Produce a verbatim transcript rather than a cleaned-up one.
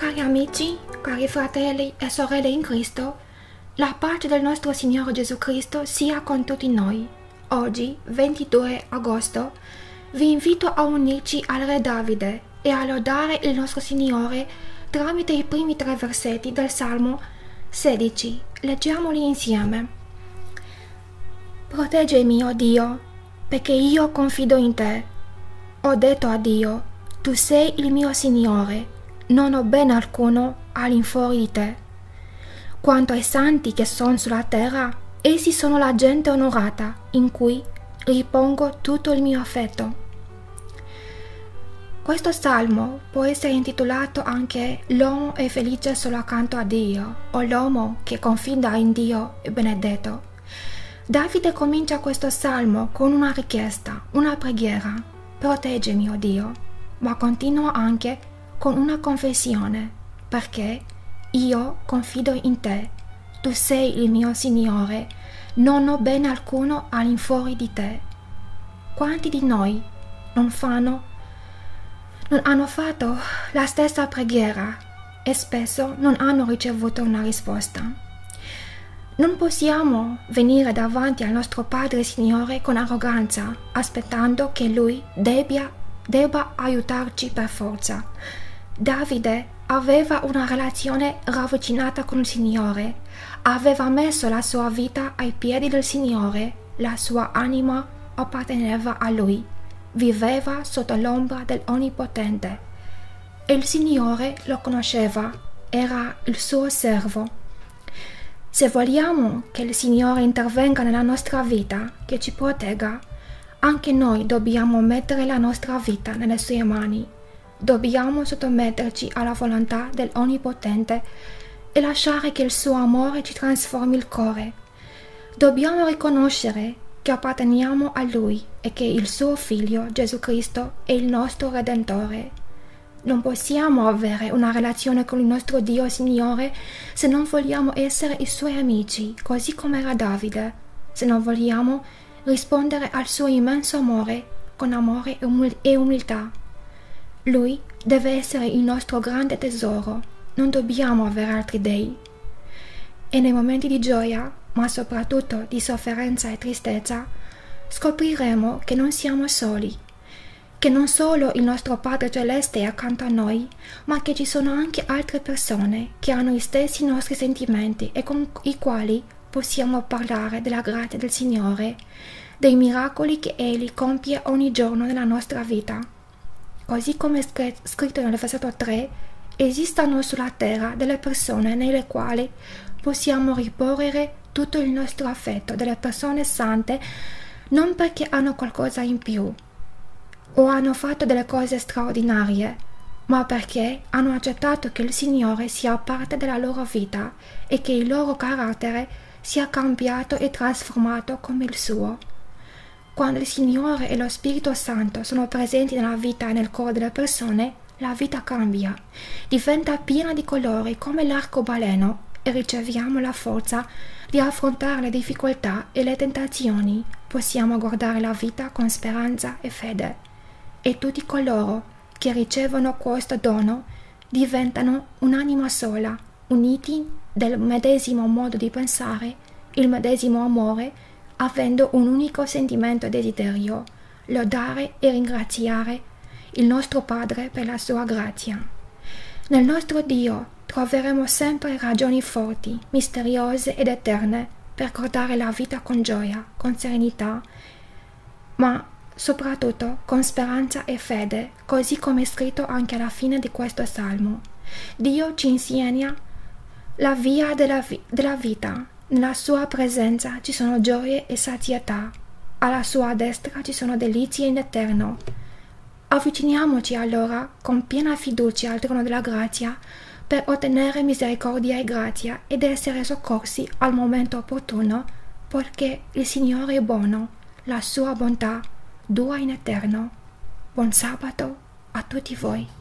Cari amici, cari fratelli e sorelle in Cristo, la pace del nostro Signore Gesù Cristo sia con tutti noi. Oggi, ventidue agosto, vi invito a unirci al Re Davide e a lodare il nostro Signore tramite i primi tre versetti del Salmo sedici. Leggiamoli insieme. Proteggimi, o Dio, perché io confido in te. Ho detto a Dio, tu sei il mio Signore, non ho bene alcuno all'infuori di te. Quanto ai santi che sono sulla terra, essi sono la gente onorata, in cui ripongo tutto il mio affetto. Questo salmo può essere intitolato anche L'uomo è felice solo accanto a Dio, o L'uomo che confida in Dio è benedetto. Davide comincia questo salmo con una richiesta, una preghiera: proteggimi, o Dio, ma continua anche con una confessione, perché io confido in te, tu sei il mio Signore, non ho bene alcuno all'infuori di te. Quanti di noi non fanno, non hanno fatto la stessa preghiera e spesso non hanno ricevuto una risposta? Non possiamo venire davanti al nostro Padre Signore con arroganza, aspettando che Lui debba, debba aiutarci per forza. Davide aveva una relazione ravvicinata con il Signore, aveva messo la sua vita ai piedi del Signore, la sua anima apparteneva a Lui, viveva sotto l'ombra dell'Onnipotente e il Signore lo conosceva, era il suo servo. Se vogliamo che il Signore intervenga nella nostra vita, che ci protegga, anche noi dobbiamo mettere la nostra vita nelle sue mani. Dobbiamo sottometterci alla volontà dell'Onnipotente e lasciare che il suo amore ci trasformi il cuore. Dobbiamo riconoscere che apparteniamo a Lui e che il suo Figlio Gesù Cristo è il nostro Redentore. Non possiamo avere una relazione con il nostro Dio Signore se non vogliamo essere i Suoi amici, così come era Davide, se non vogliamo rispondere al suo immenso amore con amore e, umil- e umiltà. Lui deve essere il nostro grande tesoro, non dobbiamo avere altri dei. E nei momenti di gioia, ma soprattutto di sofferenza e tristezza, scopriremo che non siamo soli, che non solo il nostro Padre Celeste è accanto a noi, ma che ci sono anche altre persone che hanno gli stessi nostri sentimenti e con i quali possiamo parlare della grazia del Signore, dei miracoli che Egli compie ogni giorno nella nostra vita. Così come è scritto nel versetto tre, esistono sulla terra delle persone nelle quali possiamo riporre tutto il nostro affetto, delle persone sante, non perché hanno qualcosa in più o hanno fatto delle cose straordinarie, ma perché hanno accettato che il Signore sia parte della loro vita e che il loro carattere sia cambiato e trasformato come il suo. Quando il Signore e lo Spirito Santo sono presenti nella vita e nel cuore delle persone, la vita cambia, diventa piena di colori come l'arcobaleno e riceviamo la forza di affrontare le difficoltà e le tentazioni. Possiamo guardare la vita con speranza e fede. E tutti coloro che ricevono questo dono diventano un'anima sola, uniti del medesimo modo di pensare, il medesimo amore, avendo un unico sentimento e desiderio: lodare e ringraziare il nostro Padre per la sua grazia. Nel nostro Dio troveremo sempre ragioni forti, misteriose ed eterne per guardare la vita con gioia, con serenità, ma soprattutto con speranza e fede, così come è scritto anche alla fine di questo salmo. Dio ci insegna la via della, vi- della vita. Nella sua presenza ci sono gioie e sazietà, alla sua destra ci sono delizie in eterno. Avviciniamoci allora con piena fiducia al trono della grazia per ottenere misericordia e grazia ed essere soccorsi al momento opportuno, perché il Signore è buono, la sua bontà dura in eterno. Buon sabato a tutti voi.